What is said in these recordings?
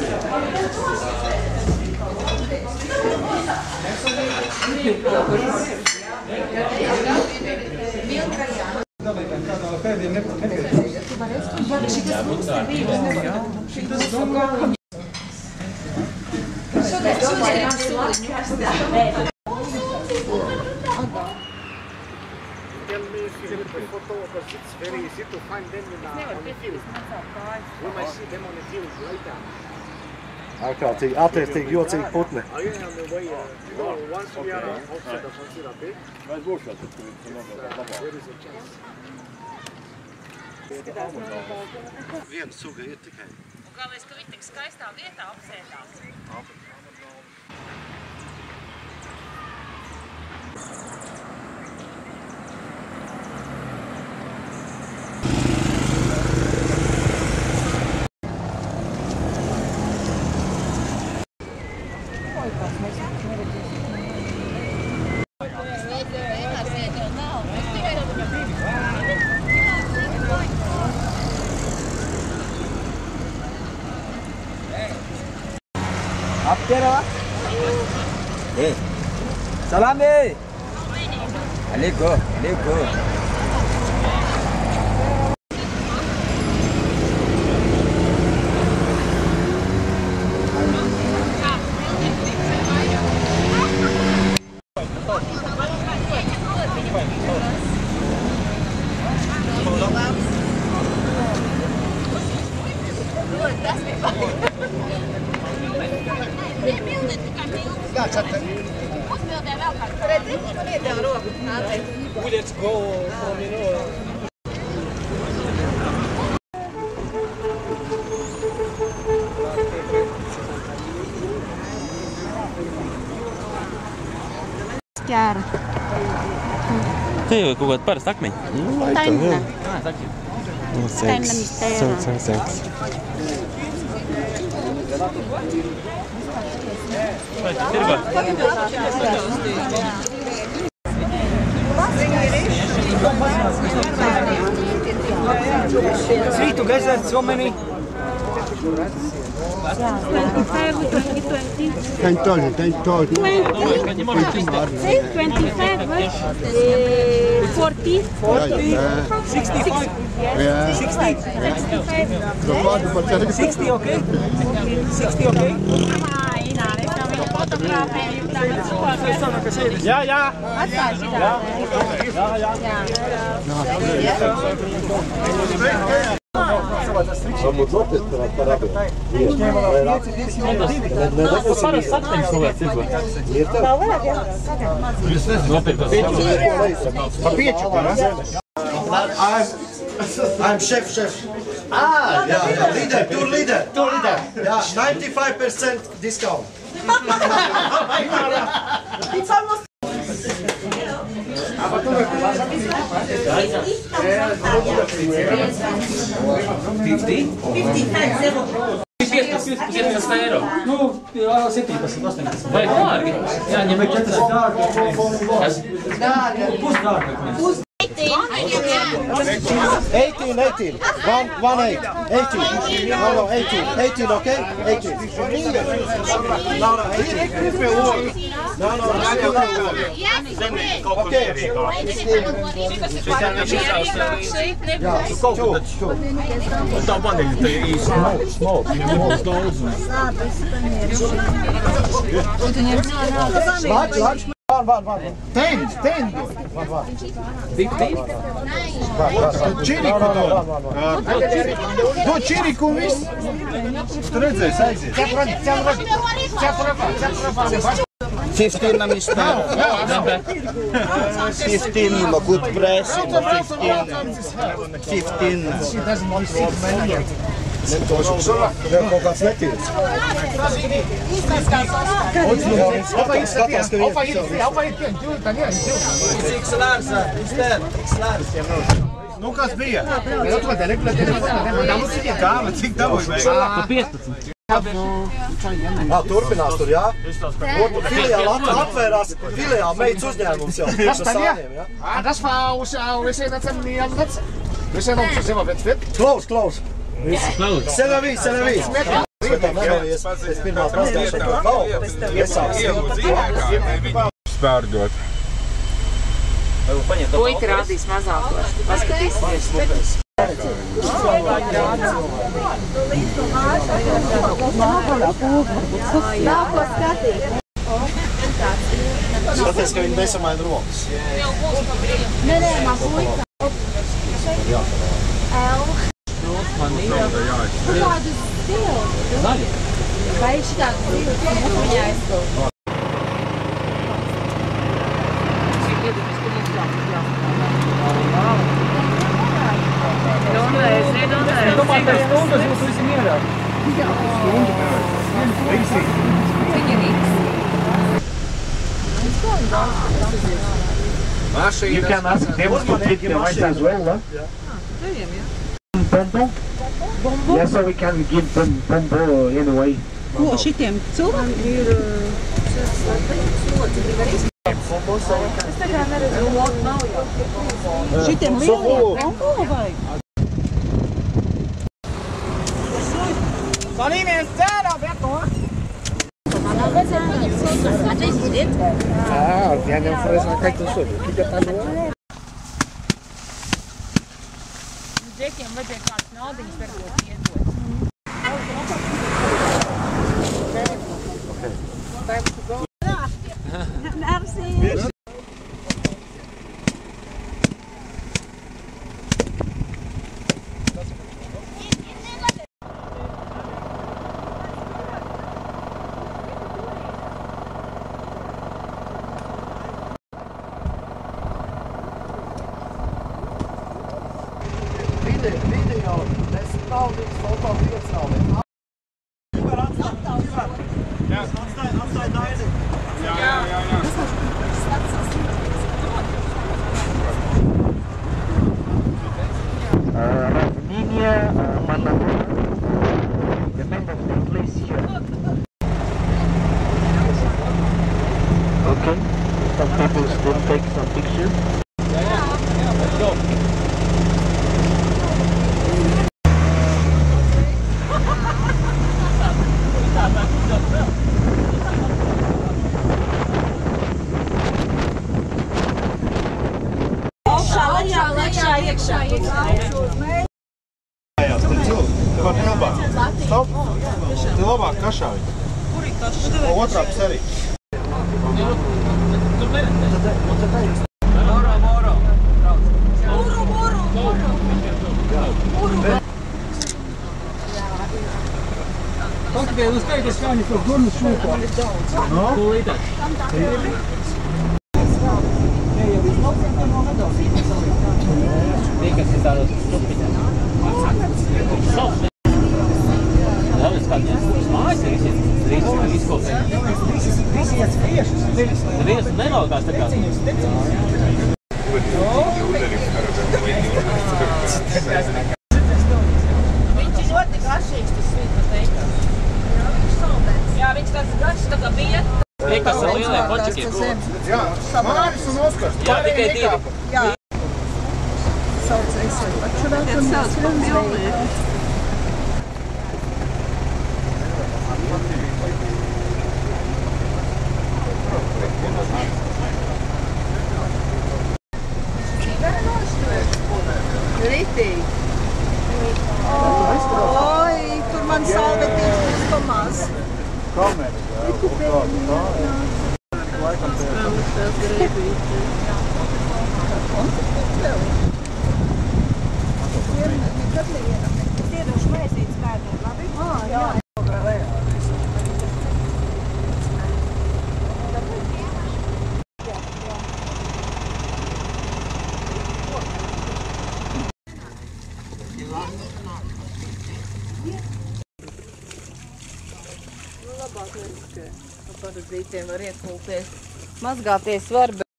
Tell me if you look at photo because it's very easy to find them on the field. We might see them on the field later. Ārkārtīgi attiecīgi jocīgi putni. Are you on the way? Once we are outside of Sansirape, there is a chance. Viena suga ir tikai. Un galvenais, ka viņi tik skaistā vietā apsēdās. Aptera. Salam deh. Alaikum, alaikum. Let's go from Ķēra. Te jau kaut kāda parasta akmeņa. Taimna. Seks. Vai tu tirgo? Sweet together, so many. 25, 20. 10 told. 40. 65. Yeah. 60, okay? 60, okay? Ja. Varbūt nopiet parādi. Parasta akmeņas kaut kāds tirgo. Ir tev? Nopietās. Pa pieču, ne? I'm chef. Yeah. Leader. Yeah, 95% discount. It's almost... 15 eiro. Nu, 17, 18. Vai dārgi? Jāņem, bet tas ir dārgi. Pusdārgi. 18. No, 18, okay? 18. Laura, 18. No. Okay. Tā paneļa, tā ir smoke. Nebūs daudz. Large. One. 10. 15? Čiriku dod. Dod čiriku un viss. Tu redzēsi, aiziet. 15 na mi spero. 15, good pressing, 15. Kaut kāds netīrs. Skatās, ka Nu, kas bija? Cik dabūji? Pa 15. Turpinās tur, jā? Filiāli atvērās, filiāli meitas uzņēmums jau. Das war aus, wir sehen jetzt im Netz. Wir sehen uns, sind wir fit? Close. Selavi. Es pirmās mazgāšana to galvu. Iesāks. Spērgot. Puika rādīs mazākos. Paskatīsimies. Nav ko skatīt. Skaties, ka viņi nesamaina rokas. Nē, man puika. L. Kādu stilu? Vai šitādu stilu? Viņa aizstāv. You can ask them to take the rice as well, huh? Bonbon? Yeah, so we can give them bonbon anyway. Ko šitiem cilvēkiem? Šitiem lieliem bonbon vai? Ah, viene a fare una caixa solo. Fica tá no. Džekiem vajadzēja kāds naudiņas varbūt iedot. Video, tas nav viens foto, viens nav viens. Atstāj daini. Jā. Linia, mana depend on the place here. Okay, some people still take some pictures. Let's go. Stop! Te labāk kašāvi. Otrā pus arī. Pakaļ, uz kā, kas kāņi tos durnas šūko. No? Tūlītāk.Tīkas ir tādos stupiņās. Labi, skaties, mājas ir izskopēji. Visi iet priešas. Neviens nevalkās tā kā. Viņš ir ļoti garšīgs, tas svīta teikās. Jā, viņš tāds garšs tā kā bija. Liekas ar lieliem kočikiem. Jā, Māris un Oskars. Jā, tikai divi. Jā. Saucējs ir. Atšurāt un sauc pa pilnīgi. Ritīgi. Oi, tur man salvetīts būs pa maz. Kameras, jā, kaut kādu tā, jā. Laikam Tiedoši mēsītes pēdēm, labi? Jā. Labāk neriskē. Parazītiem var iekulties. Mazgāties var, bet...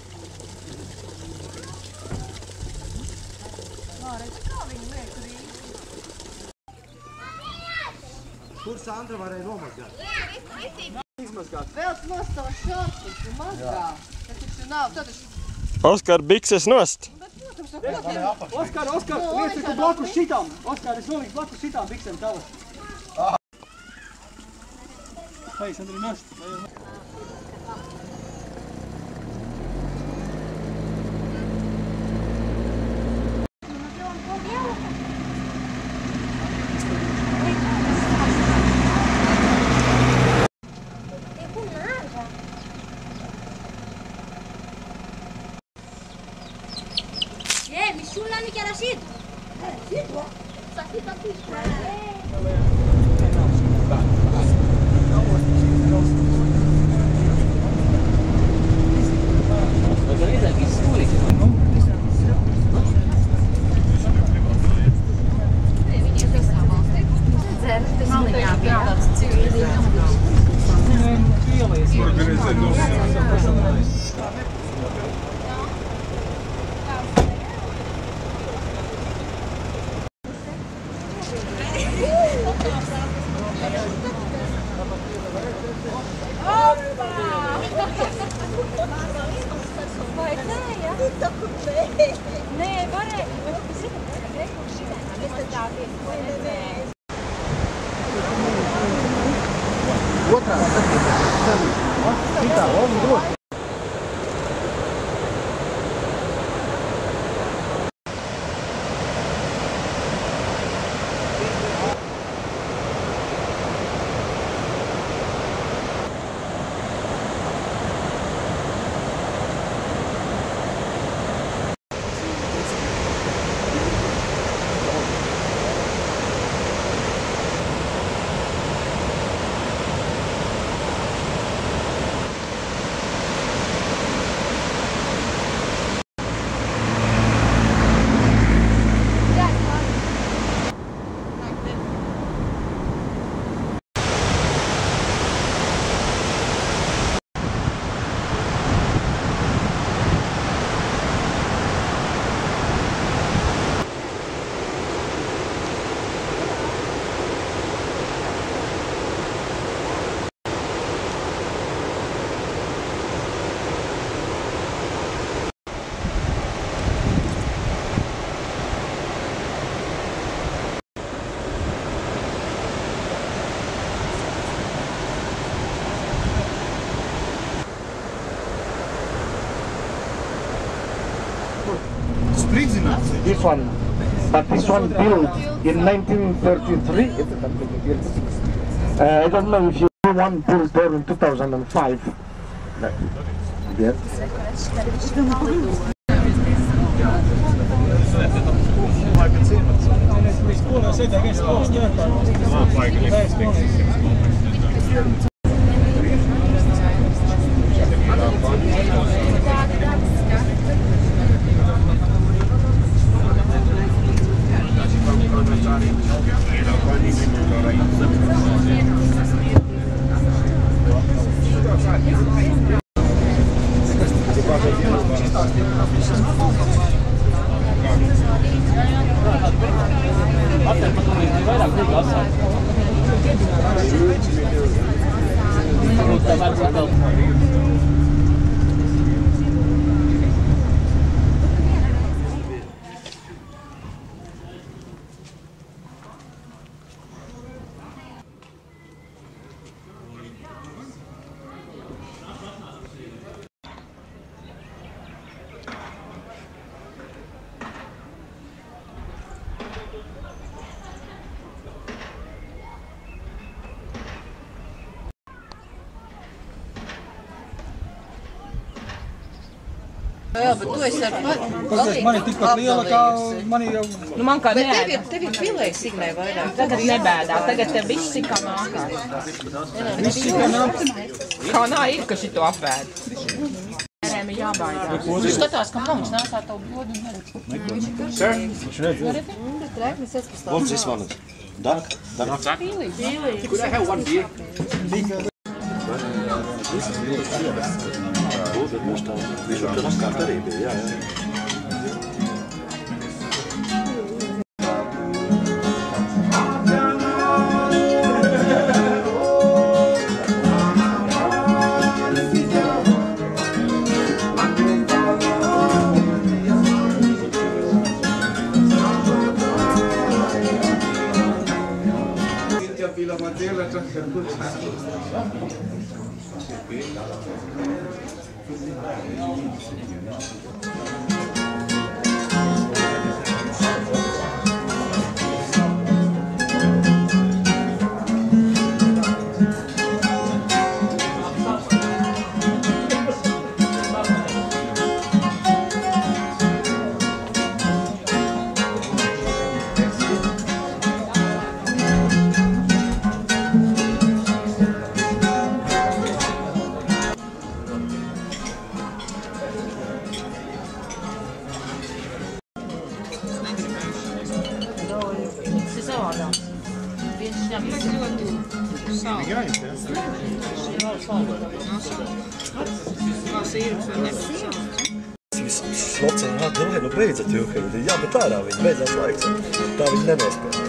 Kur Sandra varēja nomazgāt? Izmazgāt. Velc nost tos šortus un mazgā. Tas taču nav, tad taču... Oskar, bikses nost! Oskar, liec blakus šitām. Oskar, es noliku blakus šitām biksēm tavas. Paisandri nost. Mișulani chiar așa. S-a fi tot This one, but this one built in 1933. I don't know if you one built there in 2005. Yeah. Jā, bet tu esi ar Kāpēc man ir tikpat liela, kā mani jau... Nu, man kā Bet neēda. tev ir filējis signē vairāk. Tagad nebēdā, tagad tev viss sikā nākās. Viss ir nāks. Kā nā ir, ka šito apēd. Mērēm ir jābaidās. Viņš skatās, kam nav, viņš nāsā tavu blodu un neredz. Viņš redz. What's this one? Duck? Could I have one beer? Dat moest dan. Die is op de raskaart erin, ja. Pila Matela, Slocena, domāju, nu beidzat jūhēdi. Jā, bet ārā viņi beidzās laiks. Tā viņi nenospēja.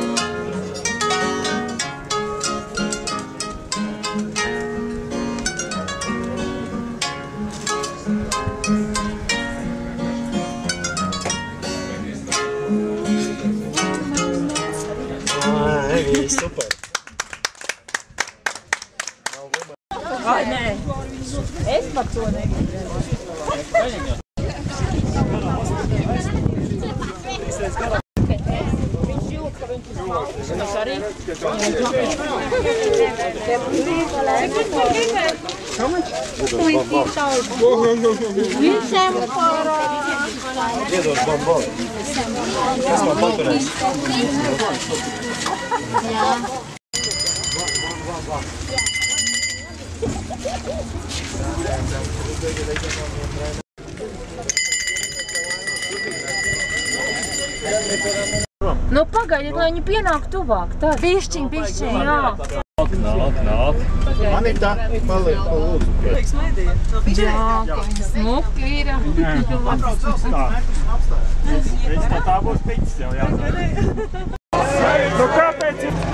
Super. Ai, nē. Es par to negribu. Viņš jūt, ka viņš ir malks. Viņš arī. Iedos bomboli. Kas man paturēs? Nu, pagaidiet, lai viņi pienāk tuvāk. Tad. Pišķiņ, pišķiņ. Jā. Nāk. Anita, paliek pa lūdzu. Jā, smuki ir. Viņš tā būs piķis jau jāsaka. Nu kāpēc ir?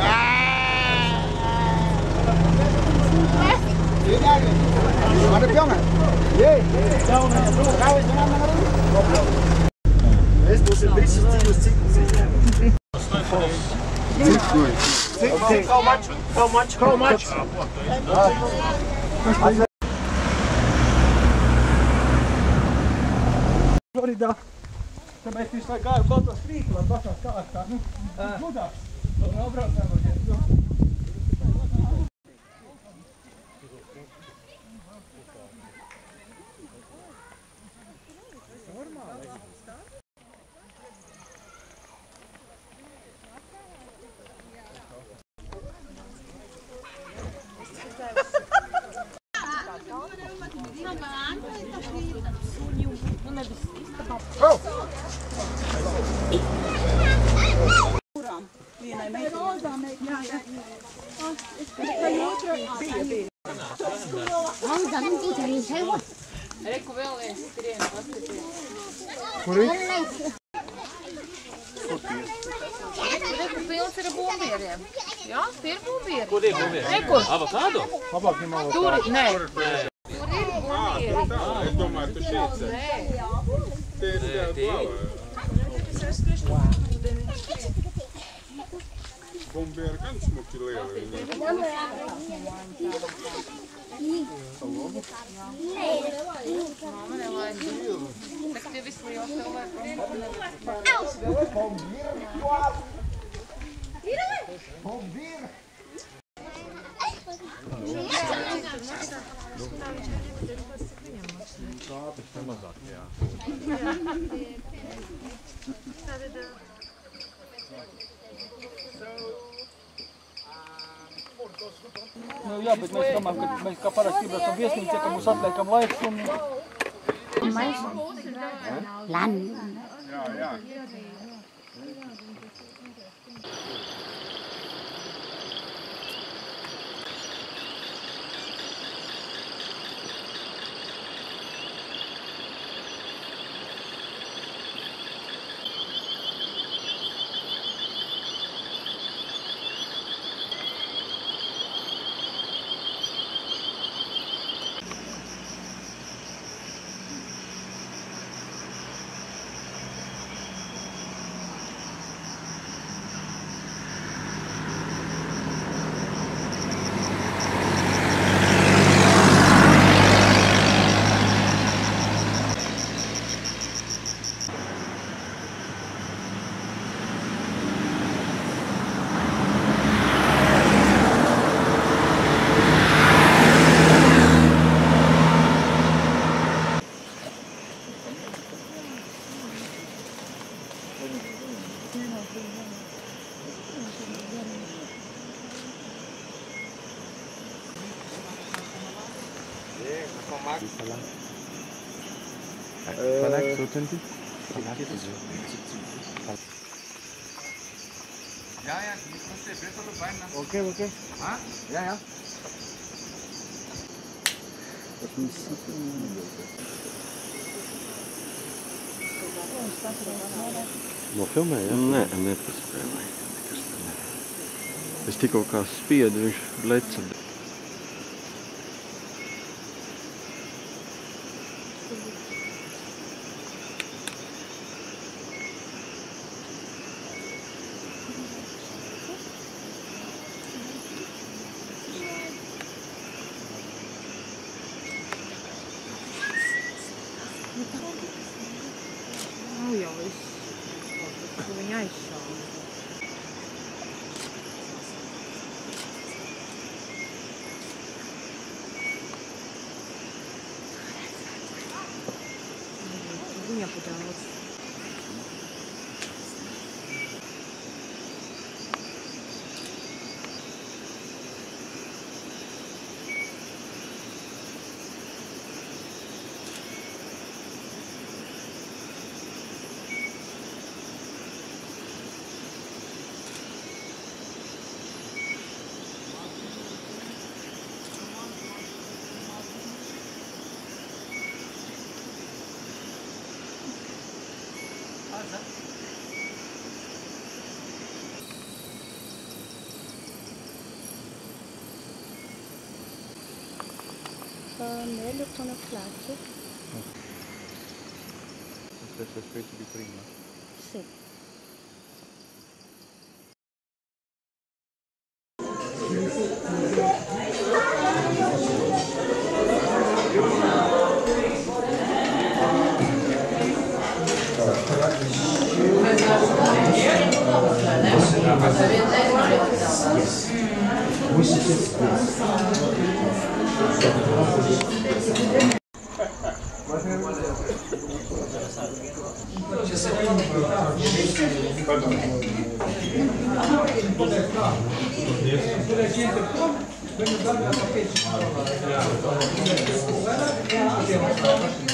Mēs būsim visus dzīvus ciklus. How much? Floridā. Tāpēc visu laiku gāju kaut to strīku, lai pašās kārtā. Nu, gludās. Nobraucām. Reku vēl viens skrien paskatīt. Kur ir? Reku pilns ir bumbieriem. Jā, tie ir bumbieri. Kur ir bumbieri? Reku. Avokādo? Labāk ņem avokādo. Tur ir, nē. Tur ir bumbieri. Es domāju, tu šeit Nē. Bumbieri gan smuki lieli. Mamma nevajag. Tak tie visi liels tev vajag. Nu jā, bet mēs domājam, ka mēs kā parasti iebraucam viesnīcā, ka mums atliekam laiks un... Jā. Verlag Certainty? Ja, die musst du besser dabei machen. Okay, okay. Ah? Ja, ja. No filmēja? Nē, nepaspēlēja. Es tikko kā spiedu, viņš bleca. Nu jau viss. Tu viņu aizšāva. Viņa pa daudz. Meglio con il claccio. Questa specie di prima? Sì.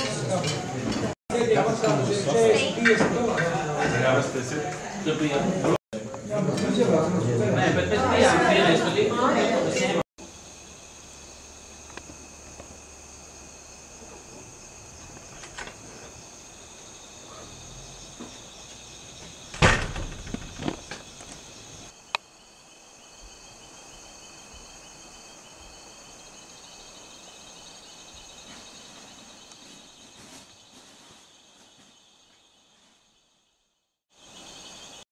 Dobbiamo